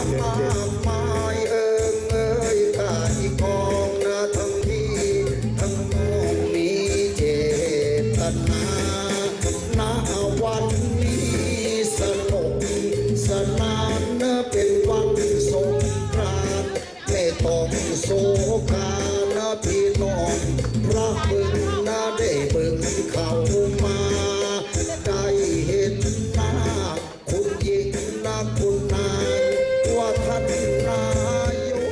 มากมายเอิงเอ้ยกาอีกองนะทั้งที่ทั้งน้องมีเจตนาณวันนี้สนุกสนานนะเป็นวันสงกรานต์ไม่ต้องโศกานะพี่น้องพระบึงนะได้บึงเข้ามาได้เห็นหน้าคุณหญิงนะคุณนายว่าท่านนายก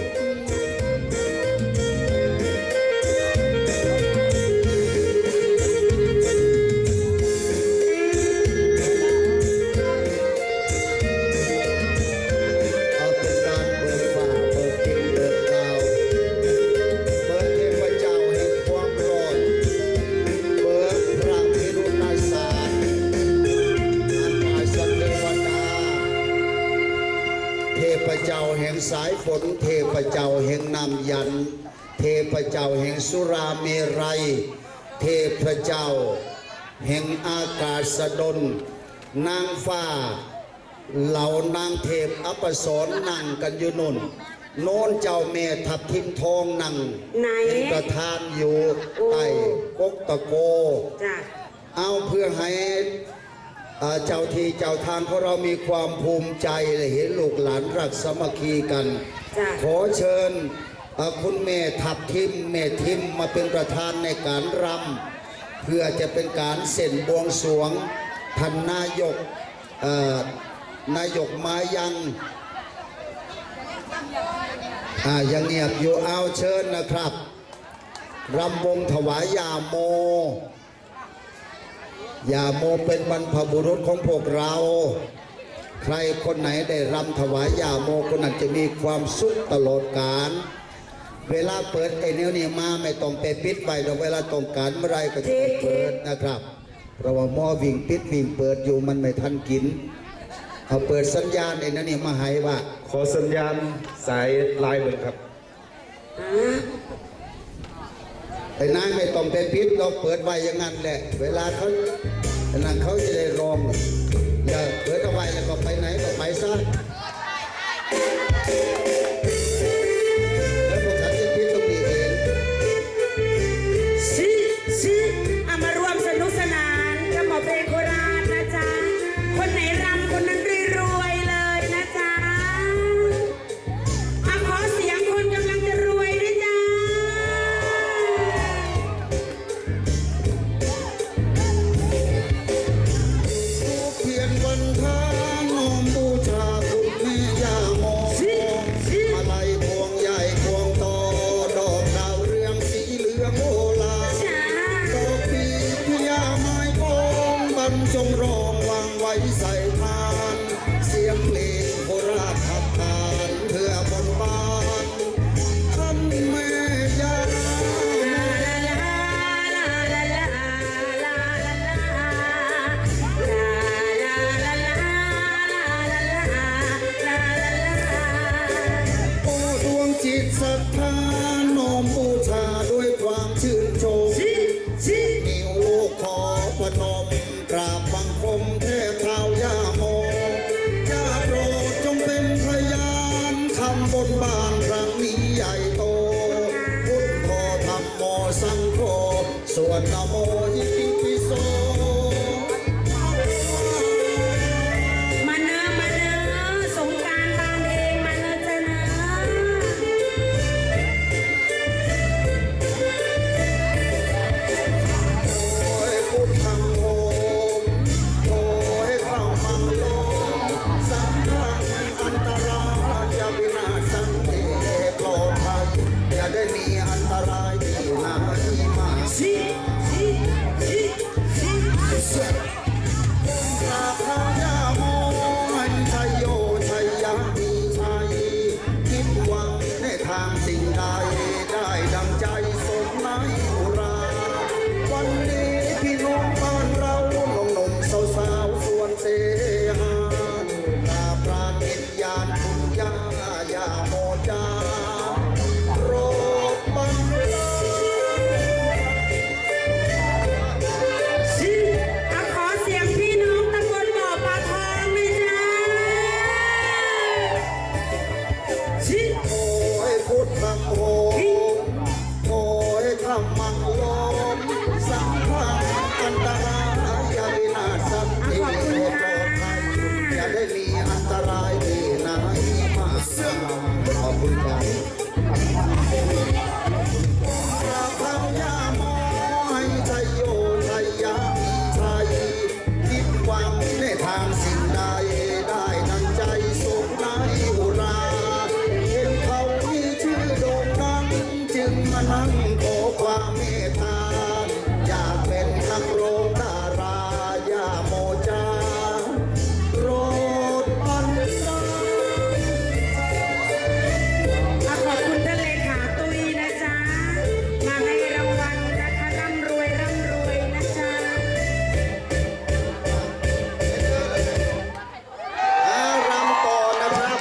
เอาเป็นการเปิดฟ้าเปิดดินเปิดดาวเปิดเทพเจ้าแห่งความรอดเปิดพระพิรุณศาสตร์อันหมายสันเทวดาเทพเจ้าแห่งสายฝนเทพเจ้าแห่งน้ำยันเทพเจ้าแห่งสุราเมรัยเทพเจ้าแห่งอากาศดลนางฟ้าเหล่านางเทพอัปสรนั่งกันอยู่นุ่นโน้นเจ้าแม่ทับทิมทองนั่งเป็นประธานอยู่ใต้กกตะโกเอาเพื่อให้เจ้าที่เจ้าทางของเรามีความภูมิใจและเห็นลูกหลานรักสามัคคีกันขอเชิญคุณแม่ทับทิมแม่ทิมมาเป็นประธานในการรำเพื่อจะเป็นการเส้นบวงสรวงท่านนายกมายังยังเงียบอยู่เอาเชิญนะครับรำวงถวายยาโมเป็นบรรพบุรุษของพวกเราใครคนไหนได้รำถวายยาโมคนนั้นจะมีความสุขตลอดกาลเวลาเปิดไอ้นิ้วนี่มาไม่ต้องไปปิดไปแต่เวลาต้องการเมื่อไรก็จะเปิดนะครับเพราะว่าหม้อวิ่งปิดวิ่งเปิดอยู่มันไม่ทันกินเอาเปิดสัญญาณไอ้นั่นนี่มาให้ว่าขอสัญญาณสายไลน์เลยครับไอ้นายไม่ต้องไปปิดเราเปิดไว้อย่างนั้นแหละเวลาเขานั่นเขาจะได้ร้องอย่าเปิดเอาไว้แล้วก็ไปไหนก็ไปซะแล้วพวกฉันจะปิดตรงนี้เองเอามารวมสนุกสนานกับหมอเพลงโคราชนะจ๊ะคนไหนรำคนนั้นรวยเลยนะจ๊ะขอเสียงคนกำลังจะรวยด้วยจ้าเพียงวันทานน้อมบูชาคุณแม่ย่าโมมาลัยพวงใหญ่พวงโตดอกดาวเรืองสีเหลืองโอลาดอกปีพญาไม้ปองบรรจงร้องวางไว้ใส่ทานเสียงเพลงโคราชขับขานเพื่อบนบานท่านแม่ย่าจิตศรัทธาน้อมบูชาด้วยความชื่นชมนิ้วลูกขอพนมกราบบังคมแทบเท้าย่าโมย่าโปรดจงเป็นพยานคำบนบานครั้งนี้ใหญ่โตพุทโธธรรมโมสังโฆส่วนนะโมอิติปิโสมาเนอะสงกรานต์บ้านเองมาเนอะจ้ะนะพุทธังโอมโอให้เข้ามังโลสังฆังอันตรายจะวินาศสังเตโกภัยอย่าได้มีอันตรายที่นาที่มาคุณครับราคายาโมให้ใจโยไทยยาไทยคิดหวังในทางสิ่งใดได้ดังใจสุขในอุราเห็นเขาที่ชื่อโด่งดังจึงมานั่งขอความเมตตาอยากเป็นนักร้องดารายาโมจาโรดอันตราขอบคุณท่านเลขาตุ้ยนะจ๊ะมาให้รางวัลนะคะร่ำรวยนะจ๊ะรำก่อนนะครับ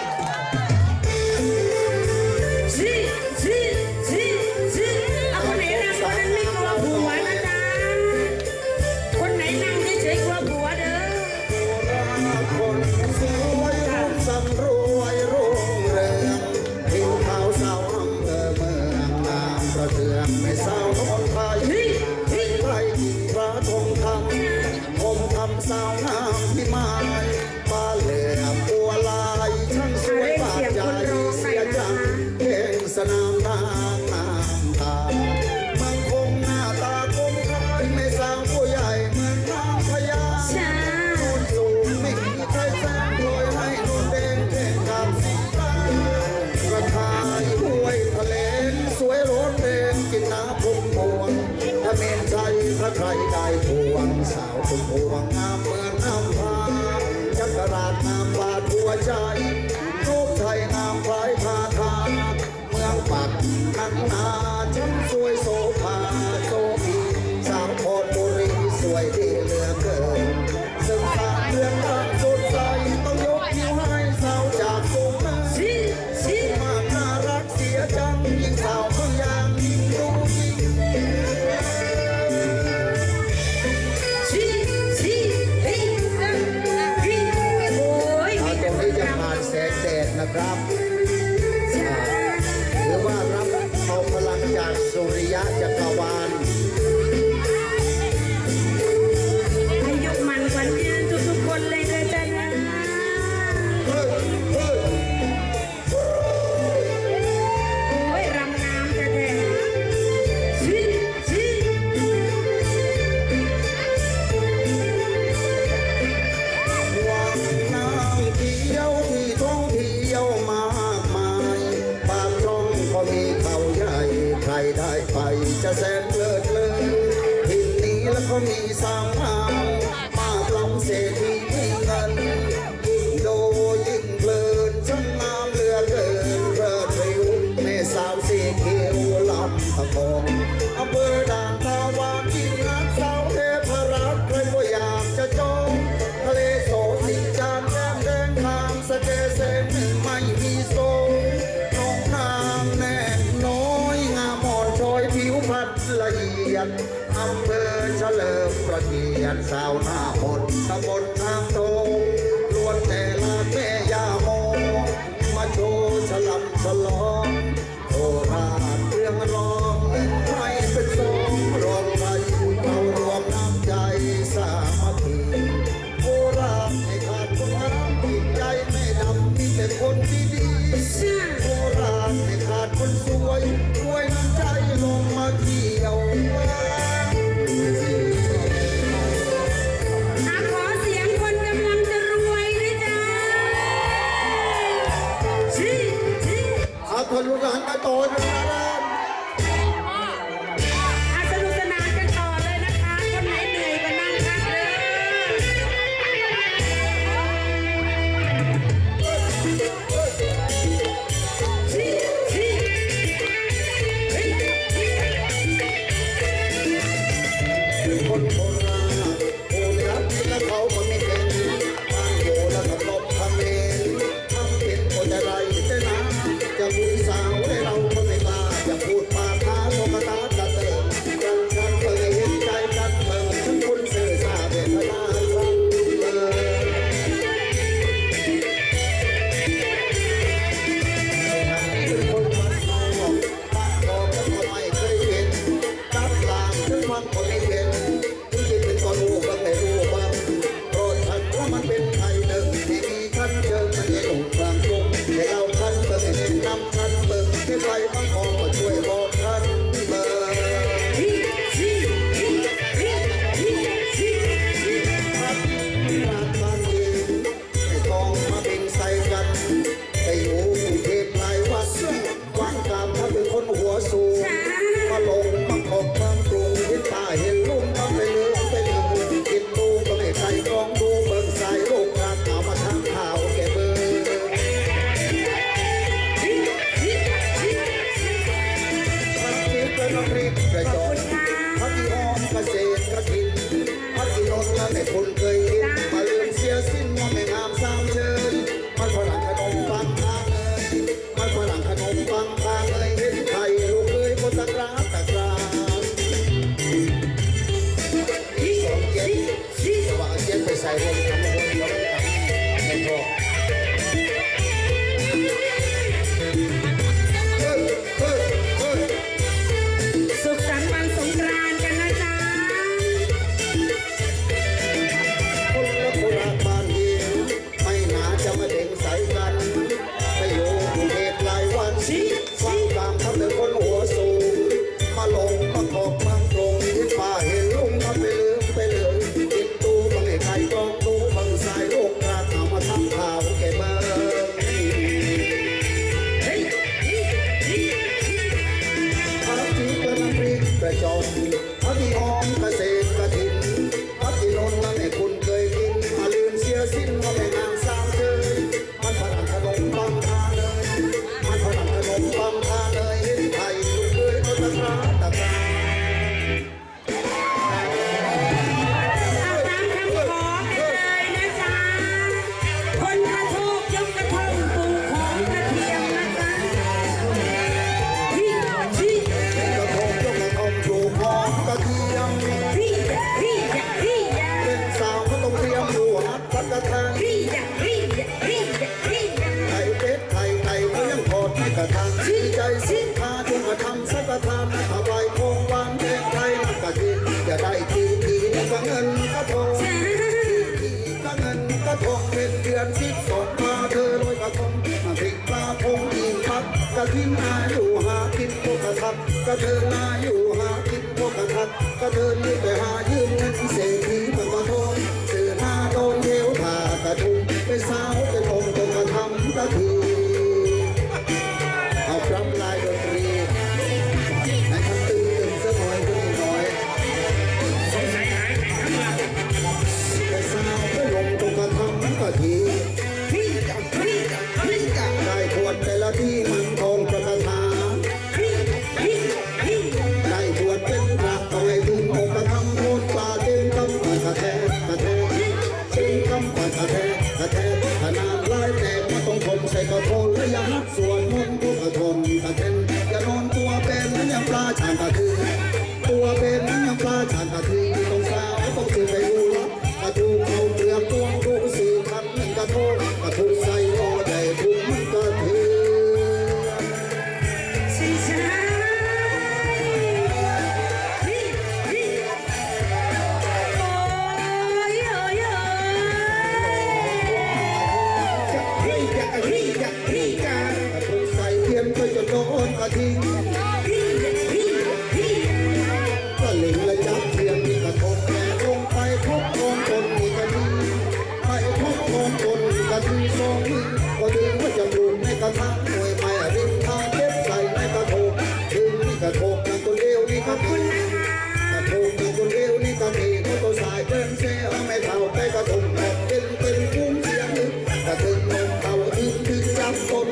คนไหนรำคนนั้นไม่กลัวผัวนะจ๊ะคนไหนนั่งเฉยๆกลัวผัวเด้อคนสวยรุ่งสำรวยรุ่งเรืองผิวขาวสาวอำเภอเมืองงามประเทืองไม่สาวคนไทยไทยพระทองคำผมทำสาวงามพิมายปาเหลือปัวลายช่างสวยบาดใจเสียจังเก่งสนามนางงามตามันคงหน้าตาคมคายไม่สาวผู้ใหญ่เหมือนนางพญาสูงไม่มีใครแซงโดยให้นุ่นเด่นเท่กับสีตากระทายห้วยทะเลสวยร้อนเด่นกินน้ำพุ่มพวงถ้าเมนใจถ้าใครได้พวงสาวพุ่มพวงงามเหมือนน้ำพาจักรราชงามบาดหัวใจรูปไทยงามคล้ายพาทาเมืองปักนักนาฉันสวยโสภาโสพีสาวพรบุรีสวยดีเหลือเกินซึ่งทางเรื่องราวสดใสต้องยกนิ้วให้สาวจากกรุงเทพมากน่ารักเสียจังยิ่งสาวเขาอย่างยิ่งรู้ยิ่งตรงนี้จะผ่านแสงแดดนะครับหรือว่ารับเอาพลังจากสุริยะจักรวาลอายุมันกว่าเพื่อนทุกๆคนเลยนะจ๊ะนะโอ้ยรำงามแท้ๆวังน้ำเที่ยวที่ท่องเที่ยวมากมายปากช่องก็มีเขาใหญ่ใครได้ไปจะแสนเพลิดเพลินที่นี้แล้วก็มีสาวงามมาลำเศรษฐีมีเงินยิ่งดูยิ่งเพลินช่างงามเหลือเกินเริดริ้วแม่สาวสีเขียวลำตะกองอำเภอด่านตาวานยิ่งนักสาวเทพรัตน์ใครก็อยากจะจองทะเลโสสีจานแก้มแดงทางสะเกษมไม่มีโซน้องนางแน่น้อยงามอ่อนช้อยผิวพัดละเอียดอำเภอเฉลิมพระเกียรติสาวหน้าหดตำบลทางโตล้วนแต่ลาแม่ยาโมมาโชว์ฉลับฉลองโคราชเรื่องร้องไม่เป็นสองรองใครเรารวมน้ำใจสามัคคีโคราชไม่ขาดคนงามจิตใจไม่ดำมีแต่คนดีๆโคราชไม่ขาดคนสวยด้วยน้ำใจลงมาเที่ยวขอเสียงคนกำลังจะรวยด้วยจ้าทะลุร้านมาโตนะครับสนุกสนานกันต่อเลยนะคะคนไหนเหนื่อยก็นั่งพักเลยคนโบราณโอ้รักและเขาก็ไม่เป็นบ้านอยู่แล้วก็ลบทำเองทำเป็นคนอะไรจะนะจะบุญสาวให้เราก็ไม่กล้าจะฟังทางเลยเห็นไทยลูกเอ้ยคนตะกร้าตะกร้าสองเจ็ดแต่ว่าเจ็ดไปใส่ลงทำคนเดียวไม่พอสุขสันต์วันสงกรานต์กันนะจ๊ะคนละโคราชบ้านเดียวไม่น่าจะมาเด้งใส่กันไปอยู่กรุงเทพหลายวันฟังตามทำเป็นคนหัวสูงมาลงมาขอบมังกรงที่ป่าเห็นลุงมาไปเลยติดตู้บังไอ้ไข่กองตู้บังสายโลกราเอามาทำข่าวแกเบิ้งพักจีกระน้ำพริกกระจองพักที่หอมกระเศษกระถิ่นพักที่นนท์นั่นไอ้คุณเคยกินมาลืมเสียสิ้นว่าแม่นางสามเจอมันฝรั่งขนมปังทาเลยมันฝรั่งขนมปังทาเลยเห็นไทยลูกเอ้ยคนตะกร้าตะกร้าเอาตามคำขอกันเลยนะจ๊ะคนกระทูกยกกระทงปลูกหอมกระเทียมนะจ๊ะพี่กระทงยกกระทงปลูกหอมกระเทียมเป็นสาวเขาต้องเตรียมหัวพัดกระทะไข่เป็ดไข่ไก่ก็ยังทอดให้กระทะดีใจสินค้าจงกระทำสักกระทำถวายของหวานแดงไทยนักกะทิอย่าได้ทีก็เงินกระทงทีก็เงินกระทงเป็นเดือน12มาเธอลอยกระทงมาพริกปลาพงอีกพักกระทินอาอยู่หากินพวกกระทับกระเทินอาอยู่หากินพวกกระทับกระเทินนี่ไปหายืมเงินเศรษฐีมากระทงสื่อหน้าโดนเที่ยวผ่ากระทุงไปสาวไปลงตรงกระทำกะทีเอาพรับลายดนตรีให้ทำตื่นสักหน่อยก็นิดหน่อยไปสาวไปลงตรงกระทำกะทีได้ขวดแต่ละที่มันทองประกาศได้ขวดเป็นกระเอาไว้ถึงอกกระทำโทษปลาเต็มกำปัดกระแทกถึงกำปัดกระแทกขนาดลายแตกมาต้องทนใส่กระทนและยังหักส่วนมุมพวกกระทนกระเทนอย่านอนตัวเป็นนั้นยังปลาชานกระคือตัวเป็นนั้นยังปลาชานกระคือต้องสาวต้องซื้อไปดูละกระทูเอาเปลือกตัวดูสื่อคันหนึ่งกระทงกระทูใส่โอใจทุกมันกระเทือนก็จะโดนกระทิงก็หลิงและจับเทียมมีกระทงแม่ลงไปพบโอนคนมีกระทิงไปพบโอนคนกระทิงสองมือก็ดึงว่าจะปลูกในกระถางหน่วยไม้ริมทางเก็บใส่ในกระทงดึงนี่กระทงนั่นตัวเดียวนี่ก็มีกระทงนั่นตัวเดียวนี่ก็มีเขาตัวสายเป็นเสียไม่เท่าไปกระทงเป็นคุ้มเสียงนึกกระถึงลงเท่าถึงจับต้น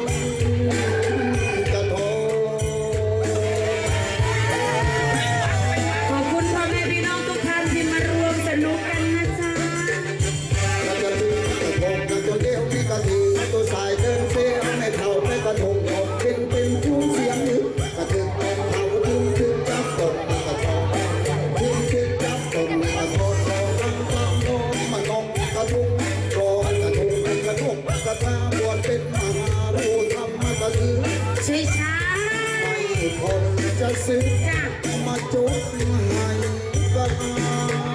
ขอบคุณพ่อแม่พี่น้องทุกท่านที่มารวมสนุกกันนะจ๊ะกระทงตัวเดียวนี่กะทิตัวสายเดินเสียไม่เท่าไม่กระทงเป็นคู่เสียงนึกกระถึงลงเท่าถึงจับต้นกระทงถึงจับต้นกระทงตั้งโน้มันนกกระทุงรอกระทุงกระทุงกระทาบวชเป็นมหาผู้ทำมากระถือช้าไม่คนจะซื้อมาจุดให้กัน